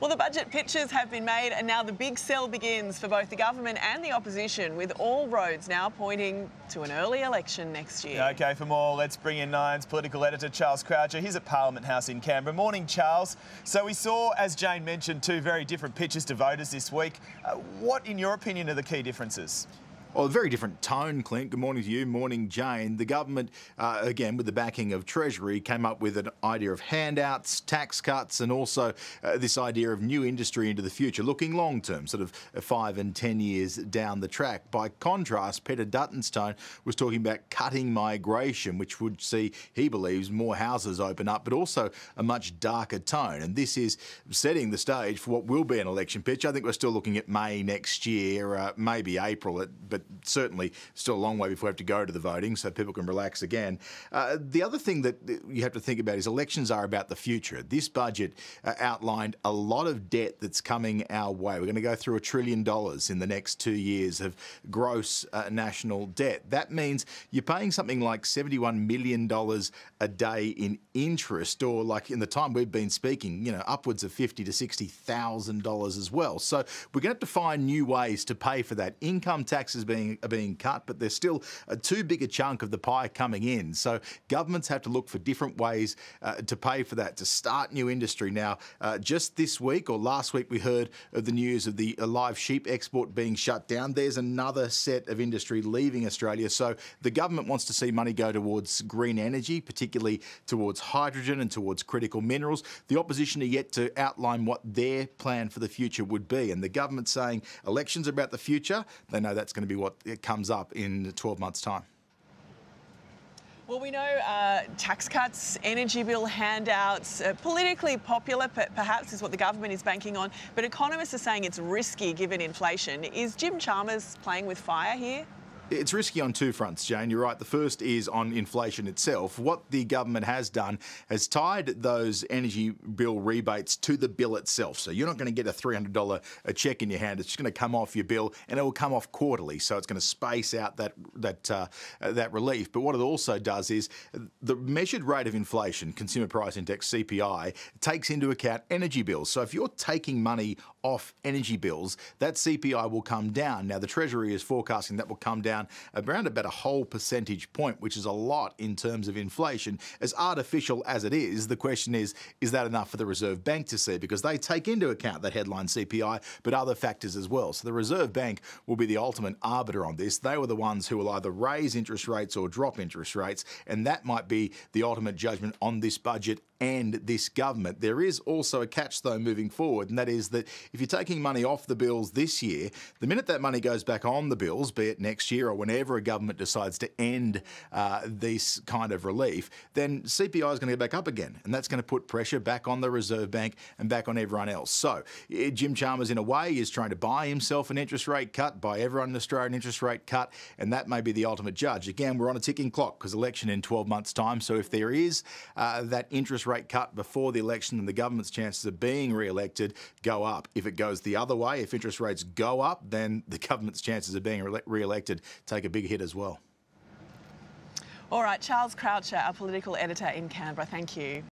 Well, the budget pitches have been made and now the big sell begins for both the government and the opposition, with all roads now pointing to an early election next year. OK, for more, let's bring in Nine's political editor, Charles Croucher. He's at Parliament House in Canberra. Morning, Charles. So we saw, as Jane mentioned, two very different pitches to voters this week. What, in your opinion, are the key differences? Well, a very different tone, Clint. Good morning to you. Morning, Jane. The government, again, with the backing of Treasury, came up with an idea of handouts, tax cuts, and also this idea of new industry into the future, looking long-term, sort of 5 and 10 years down the track. By contrast, Peter Dutton's tone was talking about cutting migration, which would see, he believes, more houses open up, but also a much darker tone. And this is setting the stage for what will be an election pitch. I think we're still looking at May next year, maybe April, but certainly still a long way before we have to go to the voting, so people can relax again. The other thing that you have to think about is elections are about the future. This budget outlined a lot of debt that's coming our way. We're going to go through $1 trillion in the next 2 years of gross national debt. That means you're paying something like $71 million a day in interest, or like in the time we've been speaking, you know, upwards of $50,000 to $60,000 as well. So we're going to have to find new ways to pay for that. Income taxes are being cut, but there's still too big a chunk of the pie coming in. So governments have to look for different ways to pay for that, to start new industry. Now, just this week or last week, we heard of the news of the live sheep export being shut down. There's another set of industry leaving Australia. So the government wants to see money go towards green energy, particularly towards hydrogen and towards critical minerals. The opposition are yet to outline what their plan for the future would be. And the government's saying elections are about the future. They know that's going to be what it comes up in 12 months' time. Well, we know tax cuts, energy bill handouts, politically popular perhaps is what the government is banking on, but economists are saying it's risky given inflation. Is Jim Chalmers playing with fire here? It's risky on two fronts, Jane. You're right. The first is on inflation itself. What the government has done has tied those energy bill rebates to the bill itself. So you're not going to get a $300 cheque in your hand. It's just going to come off your bill, and it will come off quarterly. So it's going to space out that relief. But what it also does is the measured rate of inflation, Consumer Price Index, CPI, takes into account energy bills. So if you're taking money off energy bills, that CPI will come down. Now, the Treasury is forecasting that will come down around about a whole percentage point, which is a lot in terms of inflation. As artificial as it is, the question is that enough for the Reserve Bank to see? Because they take into account that headline CPI, but other factors as well. So the Reserve Bank will be the ultimate arbiter on this. They were the ones who will either raise interest rates or drop interest rates, and that might be the ultimate judgment on this budget and this government. There is also a catch, though, moving forward, and that is that if you're taking money off the bills this year, the minute that money goes back on the bills, be it next year or whenever a government decides to end this kind of relief, then CPI is going to go back up again, and that's going to put pressure back on the Reserve Bank and back on everyone else. So Jim Chalmers, in a way, is trying to buy himself an interest rate cut, buy everyone in Australia an interest rate cut, and that may be the ultimate judge. Again, we're on a ticking clock because election in 12 months' time, so if there is that interest rate cut before the election, and the government's chances of being re-elected go up. If it goes the other way, if interest rates go up, then the government's chances of being re-elected take a big hit as well. All right, Charles Croucher, our political editor in Canberra, thank you.